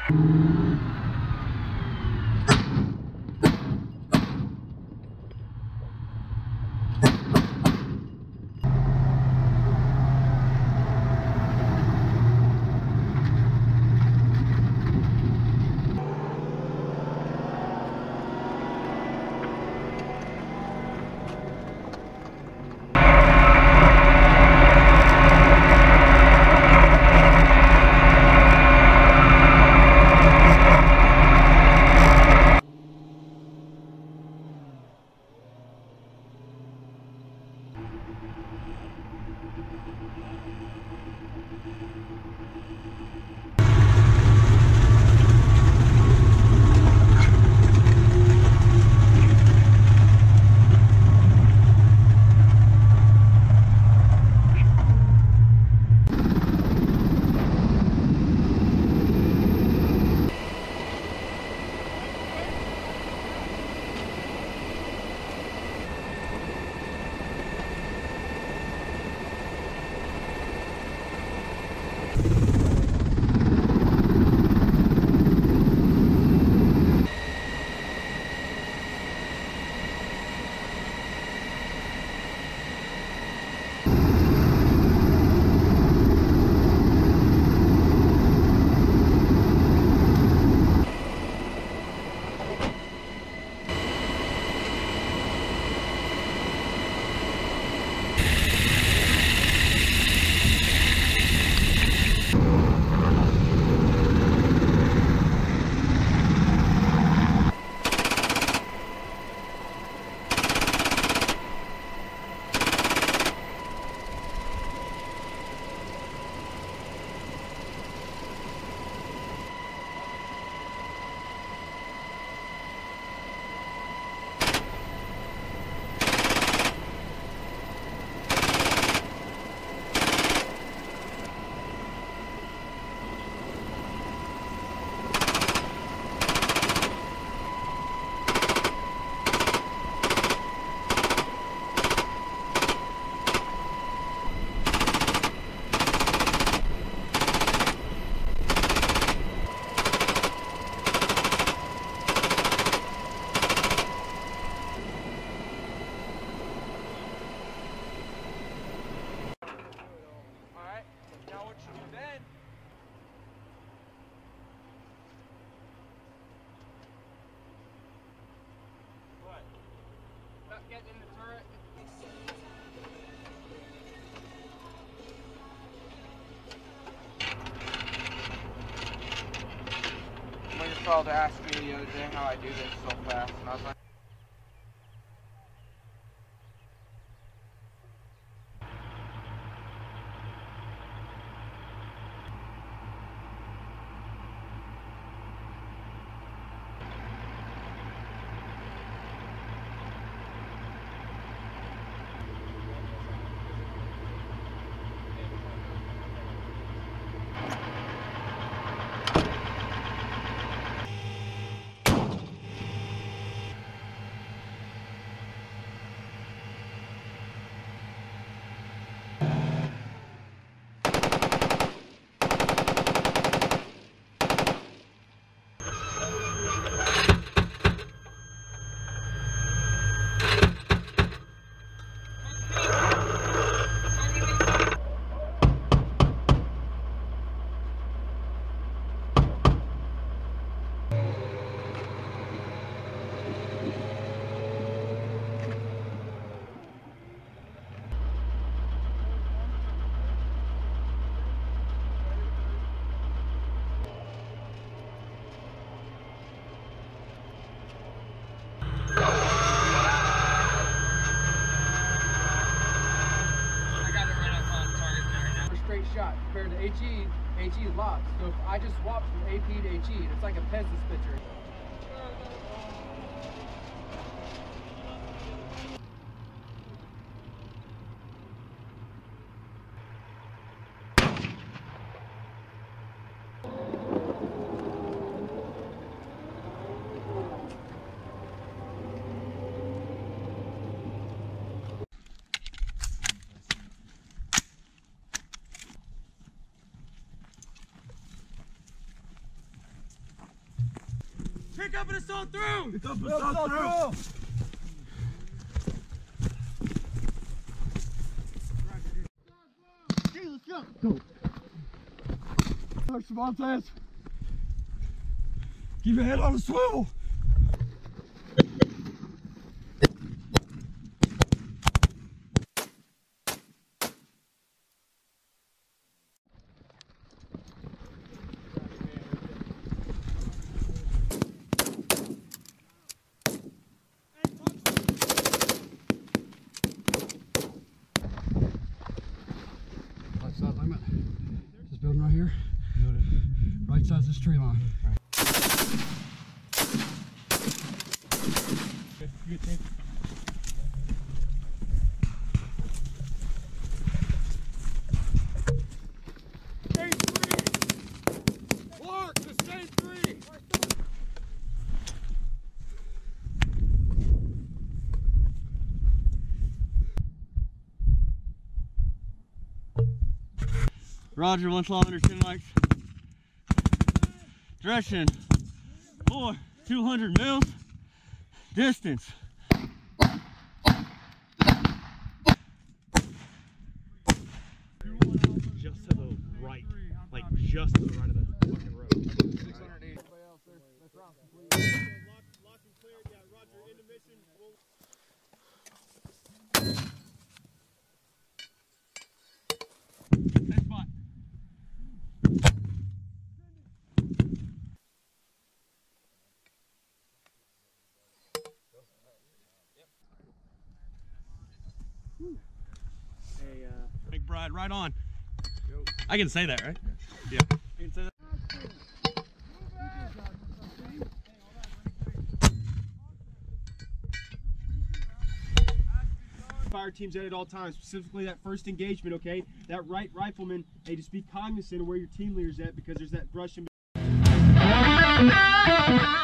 Get in the turret. My child asked me the other day how I do this so fast, and I was like, shot compared to HE is locked. So if I just swap from AP to HE, it's like a pencil spitzer. Pick up and assault through! Pick up and assault through! Okay, let's go! Go! Dr. Montez! Keep your head on the swivel! Side limit. This building right here. Right side's this tree line. Good team. Stage 3! Clark to stage 3! Roger, 1 kilometer, 10 mics. Direction 200 mils. Distance. Just to the right. Like just to the right of the fucking road. 680. That's round complete. Lock and clear. Yeah, Roger, intermission. Next spot. Hey, Big Bride, right on. I can say that, right? Yeah. I can say that. fire teams at all times, specifically that first engagement, okay? That right rifleman, hey, just be cognizant of where your team leader's at because there's that brush in